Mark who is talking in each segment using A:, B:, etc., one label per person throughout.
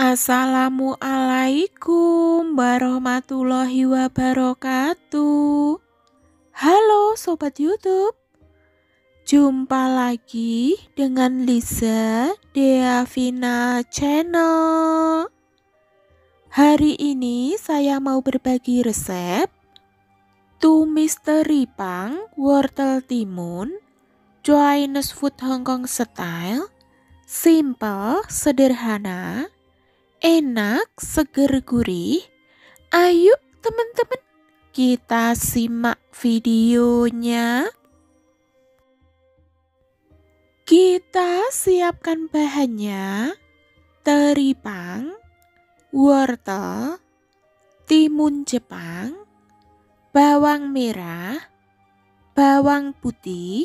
A: Assalamualaikum warahmatullahi wabarakatuh. Halo Sobat YouTube, jumpa lagi dengan Liza Deavina Channel. Hari ini saya mau berbagi resep tumis teripang wortel timun Chinese food Hong Kong style, simple, sederhana, enak, seger, gurih. Ayo teman-teman, kita simak videonya. Kita siapkan bahannya: teripang, wortel, timun Jepang, bawang merah, bawang putih,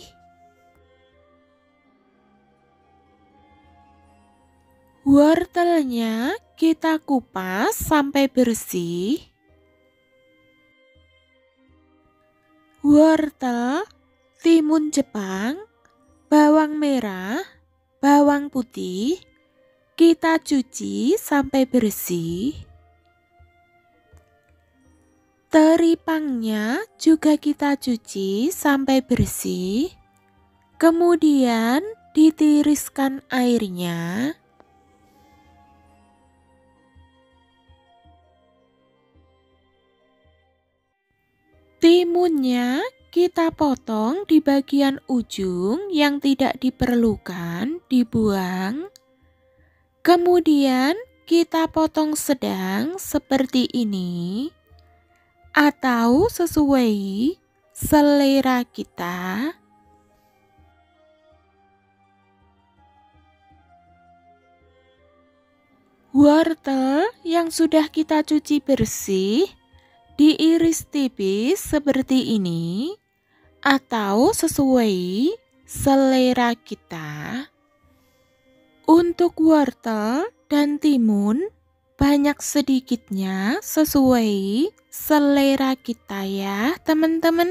A: wortelnya kita kupas sampai bersih. Wortel, timun Jepang, bawang merah, bawang putih kita cuci sampai bersih. Teripangnya juga kita cuci sampai bersih. Kemudian ditiriskan airnya. Timunnya kita potong di bagian ujung yang tidak diperlukan, dibuang. Kemudian kita potong sedang seperti ini, atau sesuai selera kita. Wortel yang sudah kita cuci bersih diiris tipis seperti ini, atau sesuai selera kita. Untuk wortel dan timun, banyak sedikitnya sesuai selera kita ya teman-teman.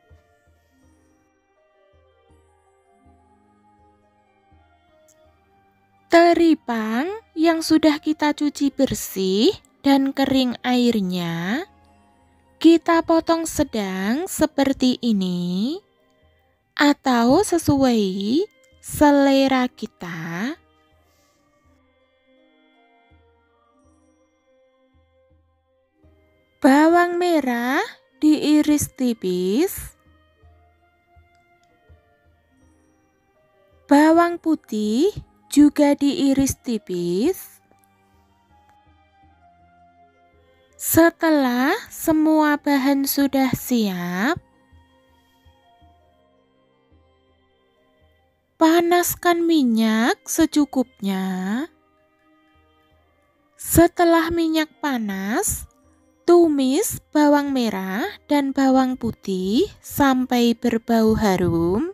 A: Teripang yang sudah kita cuci bersih dan kering airnya, kita potong sedang seperti ini, atau sesuai selera kita. Bawang merah diiris tipis. Bawang putih juga diiris tipis. Setelah semua bahan sudah siap, panaskan minyak secukupnya. Setelah minyak panas, tumis bawang merah dan bawang putih sampai berbau harum.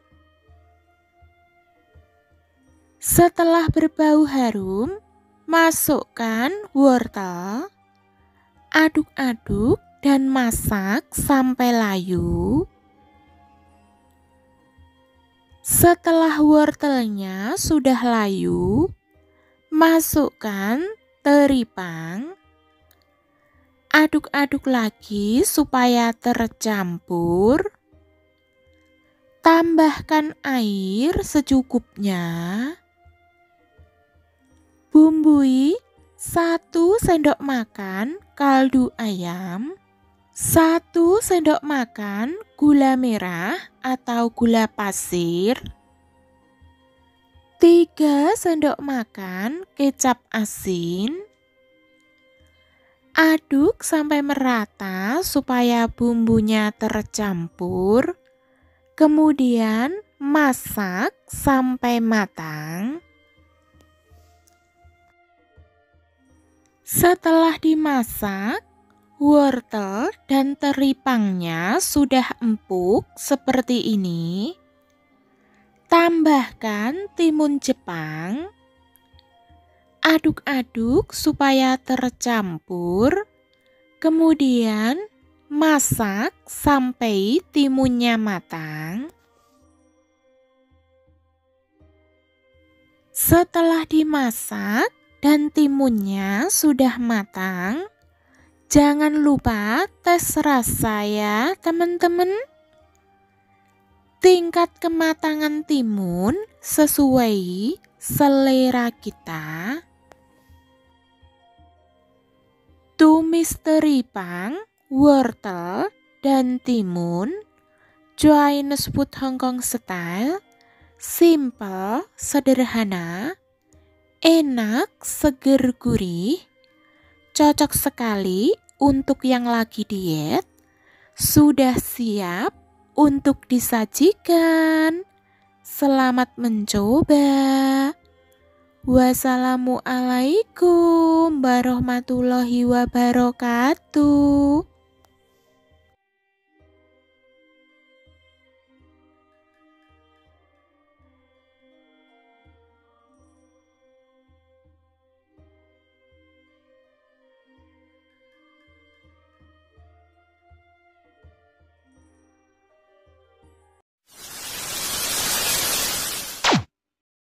A: Setelah berbau harum, masukkan wortel. Aduk-aduk dan masak sampai layu. Setelah wortelnya sudah layu, masukkan teripang. Aduk-aduk lagi supaya tercampur. Tambahkan air secukupnya. Bumbui 1 sendok makan kaldu ayam, 1 sendok makan gula merah atau gula pasir, 3 sendok makan kecap asin. Aduk sampai merata supaya bumbunya tercampur. Kemudian masak sampai matang. Setelah dimasak, wortel dan teripangnya sudah empuk seperti ini. Tambahkan timun Jepang. Aduk-aduk supaya tercampur. Kemudian masak sampai timunnya matang. Setelah dimasak dan timunnya sudah matang. Jangan lupa tes rasa ya teman-teman. Tingkat kematangan timun sesuai selera kita. Tumis teripang, wortel, dan timun. Chinese food Hong Kong style. Simple, sederhana, enak, seger gurih. Cocok sekali untuk yang lagi diet. Sudah siap untuk disajikan. Selamat mencoba. Wassalamualaikum warahmatullahi wabarakatuh.